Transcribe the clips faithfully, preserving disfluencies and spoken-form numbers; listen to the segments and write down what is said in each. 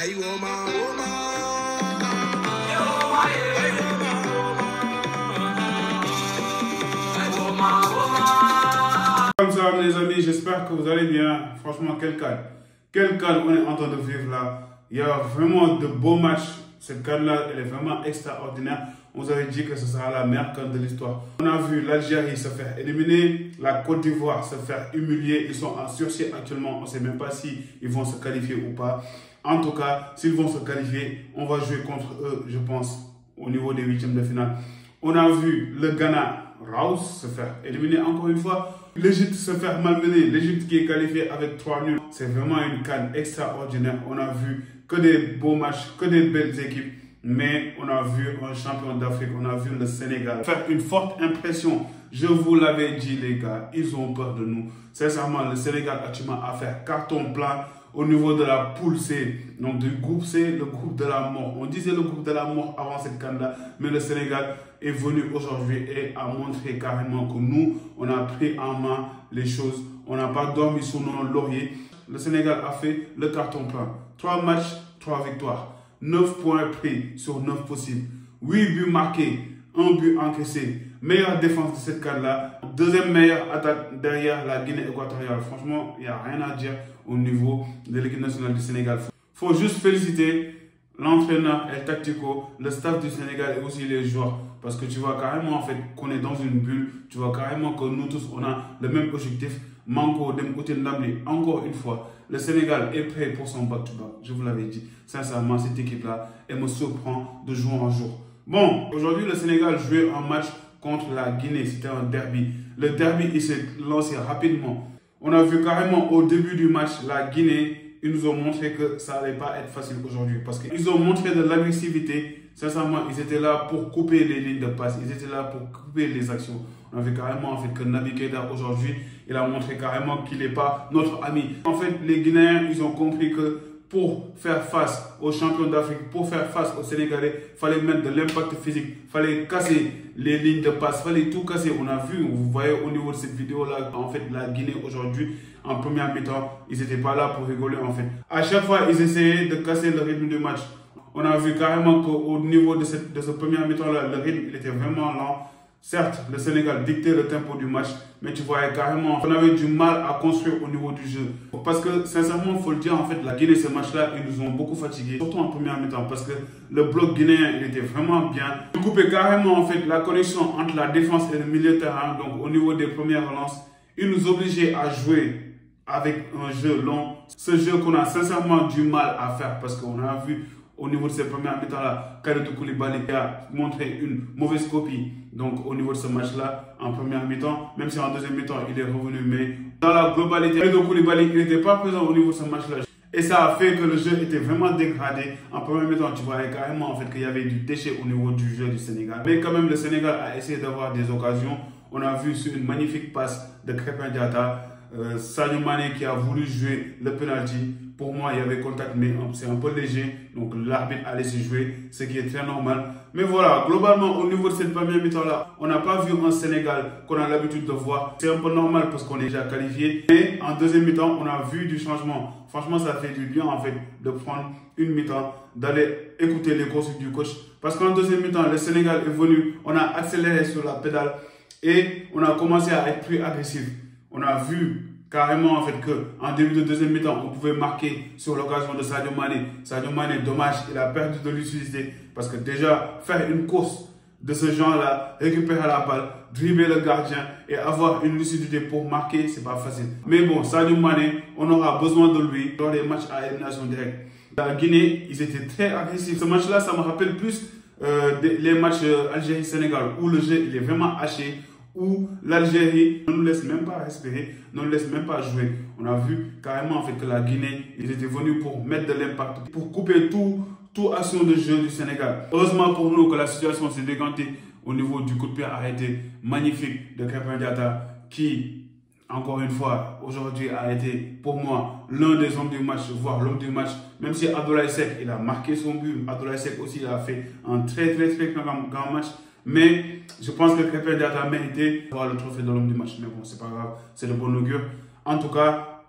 Comme ça, les amis, j'espère que vous allez bien. Franchement, quel calme. Quel calme on est en train de vivre là. Il y a vraiment de beaux matchs. Cette canne-là, elle est vraiment extraordinaire. On vous avait dit que ce sera la meilleure canne de l'histoire. On a vu l'Algérie se faire éliminer, la Côte d'Ivoire se faire humilier. Ils sont en sursis actuellement. On ne sait même pas s'ils vont se qualifier ou pas. En tout cas, s'ils vont se qualifier, on va jouer contre eux, je pense, au niveau des huitièmes de finale. On a vu le Ghana, Raus, se faire éliminer encore une fois. L'Égypte se faire malmener. L'Égypte qui est qualifiée avec trois nuls. C'est vraiment une canne extraordinaire. On a vu que des beaux matchs, que des belles équipes. Mais on a vu un champion d'Afrique, on a vu le Sénégal faire une forte impression. Je vous l'avais dit les gars, ils ont peur de nous. Sincèrement, le Sénégal actuellement a fait carton plein au niveau de la poule C. Donc du groupe C, le groupe de la mort. On disait le groupe de la mort avant cette canne-là. Mais le Sénégal est venu aujourd'hui et a montré carrément que nous, on a pris en main les choses. On n'a pas dormi sur nos lauriers. Le Sénégal a fait le carton plein. Trois matchs, trois victoires. neuf points pris sur neuf possibles. huit buts marqués, un but encaissé. Meilleure défense de cette canne-là. Deuxième meilleure attaque derrière la Guinée équatoriale. Franchement, il n'y a rien à dire au niveau de l'équipe nationale du Sénégal. Il faut juste féliciter l'entraîneur, El Tactico, le staff du Sénégal et aussi les joueurs. Parce que tu vois carrément en fait qu'on est dans une bulle. Tu vois carrément que nous tous, on a le même objectif. Manko Dem Ndamli, encore une fois, le Sénégal est prêt pour son back-to-back. Je vous l'avais dit. Sincèrement, cette équipe-là, elle me surprend de jour en jour. Bon, aujourd'hui, le Sénégal jouait un match contre la Guinée. C'était un derby. Le derby, il s'est lancé rapidement. On a vu carrément au début du match, la Guinée, ils nous ont montré que ça n'allait pas être facile aujourd'hui. Parce qu'ils ont montré de l'agressivité. Sincèrement, ils étaient là pour couper les lignes de passe. Ils étaient là pour couper les actions. On a vu carrément en fait que Naby Keita aujourd'hui, il a montré carrément qu'il n'est pas notre ami. En fait, les Guinéens, ils ont compris que pour faire face aux champions d'Afrique, pour faire face aux Sénégalais, il fallait mettre de l'impact physique, il fallait casser les lignes de passe, il fallait tout casser. On a vu, vous voyez au niveau de cette vidéo-là, en fait, la Guinée aujourd'hui, en première mi-temps, ils n'étaient pas là pour rigoler en fait. À chaque fois, ils essayaient de casser le rythme du match. On a vu carrément qu'au niveau de, cette, de ce premier mi-temps-là, le rythme il était vraiment lent. Certes, le Sénégal dictait le tempo du match, mais tu voyais carrément qu'on avait du mal à construire au niveau du jeu. Parce que, sincèrement, il faut le dire, en fait, la Guinée, ce match-là, ils nous ont beaucoup fatigués, surtout en première mi-temps, parce que le bloc guinéen, il était vraiment bien. Ils coupaient carrément, en fait, la connexion entre la défense et le milieu de terrain, donc au niveau des premières relances. Ils nous obligeaient à jouer avec un jeu long. Ce jeu qu'on a sincèrement du mal à faire, parce qu'on a vu au niveau de ces premières mi-temps-là, Kalidou Koulibaly a montré une mauvaise copie. Donc au niveau de ce match-là, en première mi-temps, même si en deuxième mi-temps, il est revenu, mais dans la globalité, Kalidou Koulibaly, il n'était pas présent au niveau de ce match-là. Et ça a fait que le jeu était vraiment dégradé. En première mi-temps, tu voyais carrément en fait, qu'il y avait du déchet au niveau du jeu du Sénégal. Mais quand même, le Sénégal a essayé d'avoir des occasions. On a vu sur une magnifique passe de Krépin Diatta, euh, Sadio Mané qui a voulu jouer le penalty. Pour moi, il y avait contact, mais c'est un peu léger. Donc, l'arbitre a laissé jouer, ce qui est très normal. Mais voilà, globalement, au niveau de cette première mi-temps-là, on n'a pas vu un Sénégal qu'on a l'habitude de voir. C'est un peu normal parce qu'on est déjà qualifié. Mais en deuxième mi-temps, on a vu du changement. Franchement, ça fait du bien, en fait, de prendre une mi-temps, d'aller écouter les consignes du coach. Parce qu'en deuxième mi-temps, le Sénégal est venu, on a accéléré sur la pédale et on a commencé à être plus agressif. On a vu carrément en fait qu'en début de deuxième mi-temps, on pouvait marquer sur l'occasion de Sadio Mané. Sadio Mané, dommage, il a perdu de lucidité parce que déjà, faire une course de ce genre-là, récupérer la balle, dribbler le gardien et avoir une lucidité pour marquer, c'est pas facile. Mais bon, Sadio Mané, on aura besoin de lui dans les matchs à élimination directe. La Guinée, ils étaient très agressifs. Ce match-là, ça me rappelle plus euh, les matchs euh, Algérie-Sénégal où le jeu il est vraiment haché, où l'Algérie ne nous laisse même pas respirer, ne nous laisse même pas jouer. On a vu carrément en fait que la Guinée, ils étaient venus pour mettre de l'impact, pour couper tout, toute action de jeu du Sénégal. Heureusement pour nous que la situation s'est dégantée au niveau du coup de pied arrêté magnifique de Krépin Diatta qui, encore une fois, aujourd'hui a été pour moi l'un des hommes du match, voire l'homme du match. Même si Abdoulaye Seck, il a marqué son but, Abdoulaye Seck aussi il a fait un très très très grand, grand match. Mais je pense que Krépin Diatta a mérité d'avoir le trophée de l'homme du match. Mais bon, c'est pas grave, c'est de bon augure. En tout cas,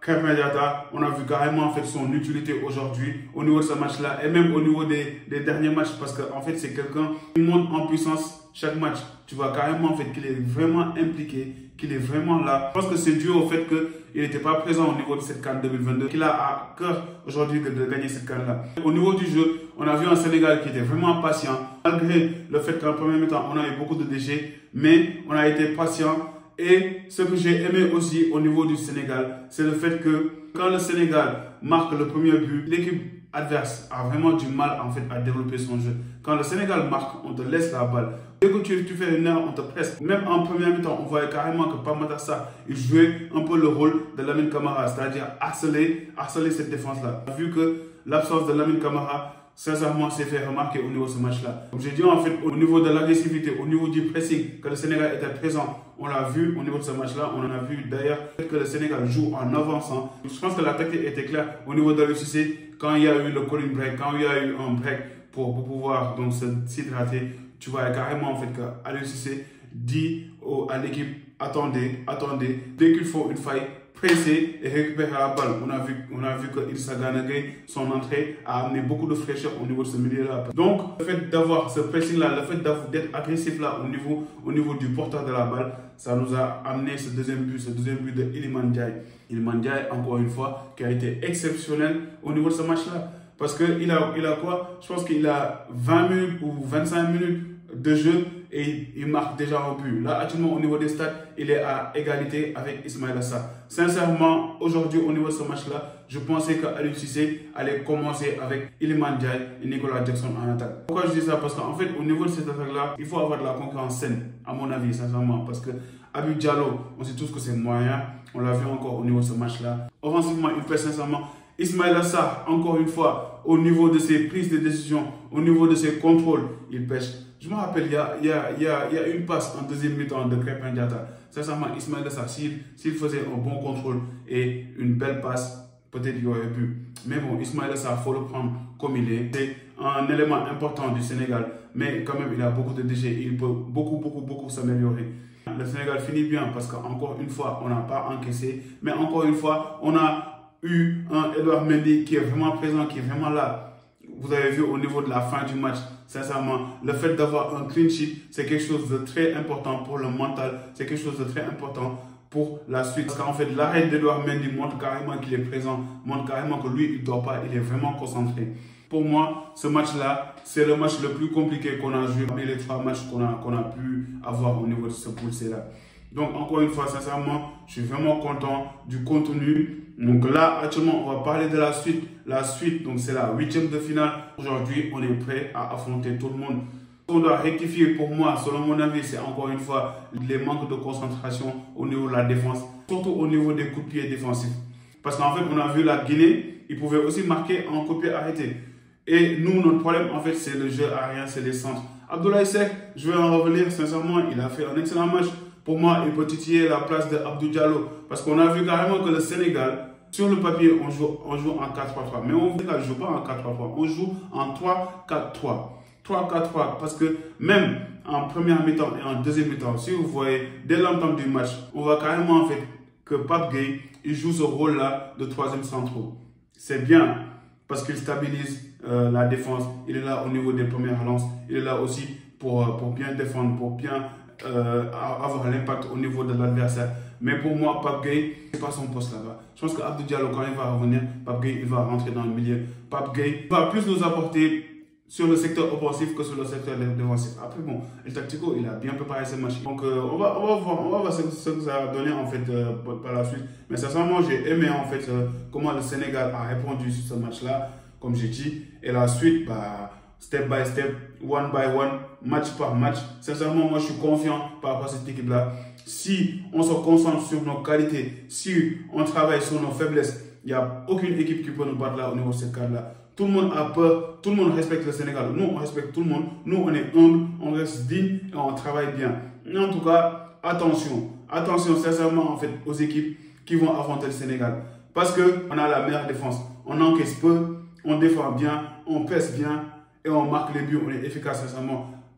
Krépin Diatta, on a vu carrément en fait son utilité aujourd'hui au niveau de ce match-là et même au niveau des, des derniers matchs parce qu'en en fait c'est quelqu'un qui monte en puissance chaque match. Tu vois carrément en fait qu'il est vraiment impliqué, qu'il est vraiment là. Je pense que c'est dû au fait qu'il n'était pas présent au niveau de cette CAN deux mille vingt-deux, qu'il a à cœur aujourd'hui de gagner cette CAN-là. Au niveau du jeu, on a vu un Sénégal qui était vraiment patient, malgré le fait qu'en premier mi-temps, on a eu beaucoup de déchets, mais on a été patient. Et ce que j'ai aimé aussi au niveau du Sénégal, c'est le fait que quand le Sénégal marque le premier but, l'équipe adverse a vraiment du mal en fait à développer son jeu. Quand le Sénégal marque, on te laisse la balle. Dès que tu, tu fais une erreur, on te presse. Même en première mi-temps, on voyait carrément que Pape Matar Sarr, il jouait un peu le rôle de Lamine Camara, c'est-à-dire harceler, harceler cette défense-là. On a vu que l'absence de Lamine Camara, sincèrement, s'est fait remarquer au niveau de ce match-là. Comme j'ai dit, en fait, au niveau de l'agressivité, au niveau du pressing, que le Sénégal était présent, on l'a vu au niveau de ce match-là. On en a vu d'ailleurs que le Sénégal joue en avançant. Je pense que la tactique était claire au niveau de l'U C C. Quand il y a eu le calling break, quand il y a eu un break pour, pour pouvoir donc s'hydrater, tu vois carrément en fait qu'à l'U C C dit au, à l'équipe, attendez, attendez, dès qu'il faut une faille, presser et récupérer la balle. On a vu, on a vu que Idrissa Gana Gueye, son entrée a amené beaucoup de fraîcheur au niveau de ce milieu-là. Donc, le fait d'avoir ce pressing-là, le fait d'être agressif là au niveau, au niveau du porteur de la balle, ça nous a amené ce deuxième but, ce deuxième but de Iliman Ndiaye. Iliman Ndiaye, encore une fois, qui a été exceptionnel au niveau de ce match-là. Parce qu'il a, il a quoi? Je pense qu'il a vingt minutes ou vingt-cinq minutes de jeu et il marque déjà un but. Là, actuellement, au niveau des stats, il est à égalité avec Ismaïla Sarr. Sincèrement, aujourd'hui, au niveau de ce match-là, je pensais qu'Aliou Cissé allait commencer avec Iliman Ndiaye et Nicolas Jackson en attaque. Pourquoi je dis ça? Parce qu'en fait, au niveau de cette attaque-là, il faut avoir de la concurrence saine, à mon avis, sincèrement. Parce que Habib Diallo, on sait tous que c'est moyen. On l'a vu encore au niveau de ce match-là. Offensivement, il fait sincèrement. Ismaïla Sarr, encore une fois, au niveau de ses prises de décision, au niveau de ses contrôles, il pêche. Je me rappelle, il y a, il y a, il y a, il y a une passe en deuxième mi-temps de Krépin Diatta. Sincèrement, Ismaïla Sarr, s'il faisait un bon contrôle et une belle passe, peut-être il y aurait pu. Mais bon, Ismaïla Sarr, il faut le prendre comme il est. C'est un élément important du Sénégal, mais quand même, il a beaucoup de déchets. Il peut beaucoup, beaucoup, beaucoup s'améliorer. Le Sénégal finit bien parce qu'encore une fois, on n'a pas encaissé. Mais encore une fois, on a eu un Edouard Mendy qui est vraiment présent, qui est vraiment là. Vous avez vu au niveau de la fin du match, sincèrement, le fait d'avoir un clean sheet, c'est quelque chose de très important pour le mental, c'est quelque chose de très important pour la suite. Parce qu'en fait, l'arrêt d'Edouard Mendy montre carrément qu'il est présent, montre carrément que lui, il ne dort pas, il est vraiment concentré. Pour moi, ce match-là, c'est le match le plus compliqué qu'on a joué parmi les trois matchs qu'on a, qu'on a pu avoir au niveau de ce pool C-là. Donc, encore une fois, sincèrement, je suis vraiment content du contenu. Donc là, actuellement, on va parler de la suite. La suite, donc c'est la huitième de finale. Aujourd'hui, on est prêt à affronter tout le monde. On doit rectifier pour moi, selon mon avis, c'est encore une fois les manques de concentration au niveau de la défense, surtout au niveau des coups de pied défensifs. Parce qu'en fait, on a vu la Guinée, ils pouvaient aussi marquer en coup de pied arrêté. Et nous, notre problème, en fait, c'est le jeu aérien, c'est les centres. Abdoulaye Seck, je vais en revenir, sincèrement, il a fait un excellent match. Pour moi, il peut titiller la place de Abdou Diallo. Parce qu'on a vu carrément que le Sénégal, sur le papier, on joue, on joue en quatre trois trois. Mais on ne joue pas en quatre trois trois. On joue en trois quatre trois. trois quatre trois. Parce que même en première mi-temps et en deuxième mi-temps, si vous voyez, dès l'entame du match, on voit carrément en fait que Pape Gueye, il joue ce rôle-là de troisième centraux. C'est bien parce qu'il stabilise euh, la défense. Il est là au niveau des premières relances. Il est là aussi pour, pour bien défendre, pour bien euh, avoir l'impact au niveau de l'adversaire. Mais pour moi, Pape Gueye, ce n'est pas son poste là-bas. Je pense qu'Abdou Diallo, quand il va revenir, Pape Gueye, il va rentrer dans le milieu. Pape Gueye va plus nous apporter sur le secteur offensif que sur le secteur défensif. Après, bon, El Tactico, il a bien préparé ses matchs. Donc, euh, on, va, on va voir, on va voir ce, ce que ça a donné en fait euh, par la suite. Mais sincèrement, j'ai aimé en fait euh, comment le Sénégal a répondu sur ce match-là, comme j'ai dit. Et la suite, bah, step by step, one by one, match par match. Sincèrement, moi, je suis confiant par rapport à cette équipe-là. Si on se concentre sur nos qualités, si on travaille sur nos faiblesses, il n'y a aucune équipe qui peut nous battre là au niveau de cette cadre-là. Tout le monde a peur, tout le monde respecte le Sénégal. Nous, on respecte tout le monde. Nous, on est humble, on reste digne et on travaille bien. Mais en tout cas, attention. Attention, sincèrement, en fait, aux équipes qui vont affronter le Sénégal. Parce qu'on a la meilleure défense. On encaisse peu, on défend bien, on pèse bien et on marque les buts. On est efficace, sincèrement.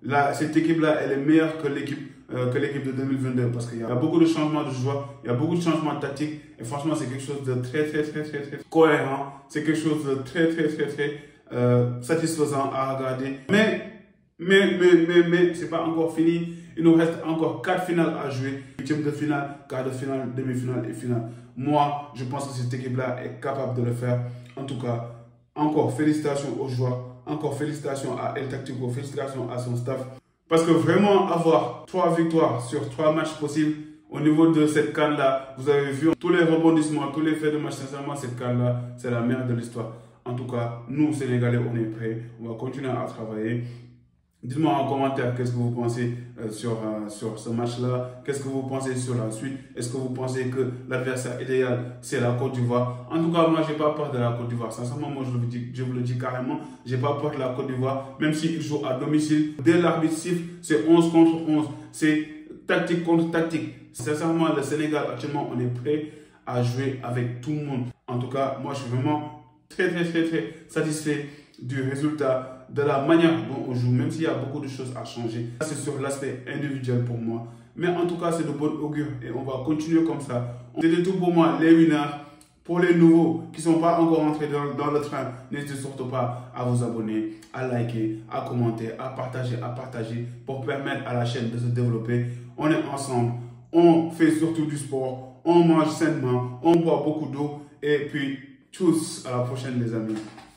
là, cette équipe-là, elle est meilleure que l'équipe euh, que l'équipe de deux mille vingt-deux parce qu'il y a beaucoup de changements de joueurs, il y a beaucoup de changements tactiques et franchement, c'est quelque chose de très, très, très, très, très cohérent. C'est quelque chose de très, très, très, très euh, satisfaisant à regarder. Mais, mais, mais, mais, mais, c'est pas encore fini. Il nous reste encore quatre finales à jouer. Huitième de finale, quart de finale, demi-finale et finale. Moi, je pense que cette équipe-là est capable de le faire. En tout cas, encore félicitations aux joueurs. Encore félicitations à El Tactico, félicitations à son staff. Parce que vraiment, avoir trois victoires sur trois matchs possibles au niveau de cette CAN-là, vous avez vu tous les rebondissements, tous les faits de match. Sincèrement, cette CAN-là, c'est la meilleure de l'histoire. En tout cas, nous, Sénégalais, on est prêts. On va continuer à travailler. Dites-moi en commentaire qu'est-ce que vous pensez euh, sur, euh, sur ce match-là. Qu'est-ce que vous pensez sur la suite. Est-ce que vous pensez que l'adversaire idéal, c'est la Côte d'Ivoire? En tout cas, moi, je n'ai pas peur de la Côte d'Ivoire. Sincèrement, moi, je vous, dis, je vous le dis carrément. Je n'ai pas peur de la Côte d'Ivoire. Même s'ils jouent à domicile, dès l'arbitre siffle, c'est onze contre onze. C'est tactique contre tactique. Sincèrement, le Sénégal, actuellement, on est prêt à jouer avec tout le monde. En tout cas, moi, je suis vraiment très, très, très, très satisfait du résultat, de la manière dont on joue, même s'il y a beaucoup de choses à changer. C'est sur l'aspect individuel pour moi. Mais en tout cas, c'est de bon augure et on va continuer comme ça. C'était tout pour moi, les winners. Pour les nouveaux qui ne sont pas encore entrés dans, dans le train, n'hésitez surtout pas à vous abonner, à liker, à commenter, à partager, à partager pour permettre à la chaîne de se développer. On est ensemble, on fait surtout du sport, on mange sainement, on boit beaucoup d'eau et puis tchuss, à la prochaine les amis.